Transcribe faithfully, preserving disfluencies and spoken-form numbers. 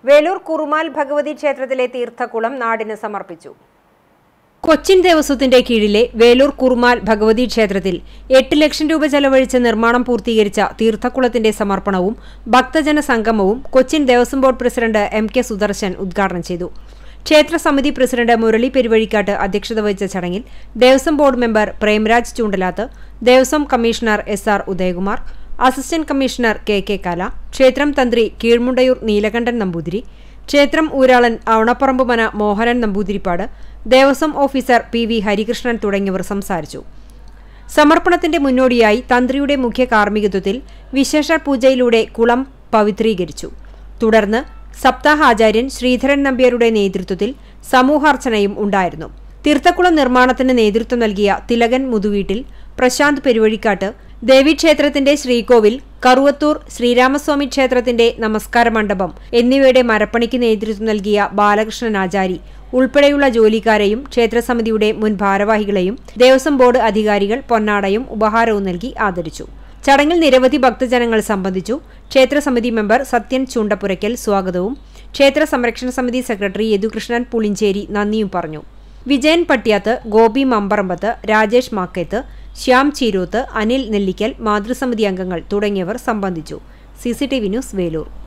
വേലൂർ കുറുമാൽ ഭഗവതി ക്ഷേത്രത്തിലെ തീർത്ഥക്കുളം നാടിന് സമർപ്പിച്ചു. കൊച്ചിൻ ദേവസ്വത്തിന്റെ കീഴിലെ വേലൂർ കുറുമാൽ ഭഗവതി ക്ഷേത്രത്തിൽ എട്ട് ലക്ഷം രൂപ ചെലവഴിച്ച് നിർമ്മാണം പൂർത്തീകരിച്ച തീർത്ഥക്കുളത്തിന്റെ സമർപ്പണവും ഭക്തജന സംഗമവും Cochin Devaswom board president M K Sudarshan ഉദ്ഘാടനം ചെയ്തു. ക്ഷേത്ര സമിതി പ്രസിഡന്റ് മുരളി പെരുവഴിക്കാട്ട് അധ്യക്ഷത വഹിച്ച ചടങ്ങിൽ Devaswom board member Premraj Choondalath, Devaswom commissioner S R Udayakumar, assistant commissioner K K Kala, ക്ഷേത്രം തന്ത്രി കീഴ്മുണ്ടയൂർ നീലകണ്ഠൻ നമ്പൂതിരി, ക്ഷേത്രം ഊരാളൻ Avanapparambu Mana Mohanan Namboothiripad, Devaswom officer P V Harikrishnan തുടങ്ങിയവർ സംസാരിച്ചു. സമർപ്പണത്തിന്റെ മുന്നോടിയായി തന്ത്രിയുടെ മുഖ്യ കാർമ്മികത്വത്തിൽ വിശേഷ പൂജയിലൂടെ കുളം പവിത്രീകരിച്ചു. തുടർന്ന് സപ്താഹാചാര്യൻ ശ്രീധരൻ നമ്പ്യാരുടെ നേതൃത്വത്തിൽ സമൂഹാർച്ചനയും ഉണ്ടായിരുന്നു. തീർത്ഥക്കുളം നിർമ്മാണത്തിന് നേതൃത്വം നൽകിയ തിലകൻ മുതുവീട്ടിൽ, പ്രശാന്ത് പെരുവഴിക്കാട്ട്, ദേവീക്ഷേത്രത്തിന്റെ ശ്രീകോവിൽ, കറുവത്തൂർ ശ്രീരാമസ്വാമി ക്ഷേത്രത്തിന്റെ നമസ്കാര മണ്ഡപം എന്നിവയുടെ മരപ്പണിക്ക് നേതൃത്വം നൽകിയ ബാലകൃഷ്ണൻ ആചാരി ഉൾപ്പെടെയുള്ള ജോലിക്കാരെയും ക്ഷേത്രസമിതിയുടെ മുൻ ഭാരവാഹികളെയും ദേവസ്വം ബോർഡ് അധികാരികൾ പൊന്നാടയും ഉപഹാരവും നൽകി ആദരിച്ചു. ചടങ്ങിൽ നിരവധി ഭക്തജനങ്ങൾ സംബന്ധിച്ചു. ക്ഷേത്രസമിതി മെമ്പർ സത്യൻ ചൂണ്ടപ്പുരയ്ക്കൽ സ്വാഗതവും ക്ഷേത്ര സംരക്ഷണ സമിതി സെക്രട്ടറി യദുകൃഷ്ണൻ പുളിഞ്ചേരി നന്ദിയും പറഞ്ഞു. വിജയൻ പട്ട്യാത്ത്, ഗോപി മമ്പറമ്പത്ത്, രാജേഷ് മാക്കേത്ത്, ശ്യാം ചീരോത്ത്, അനിൽ നെല്ലിക്കൽ, മാതൃസമിതി അംഗങ്ങൾ തുടങ്ങിയവർ സംബന്ധിച്ചു. C C T V news, Velur.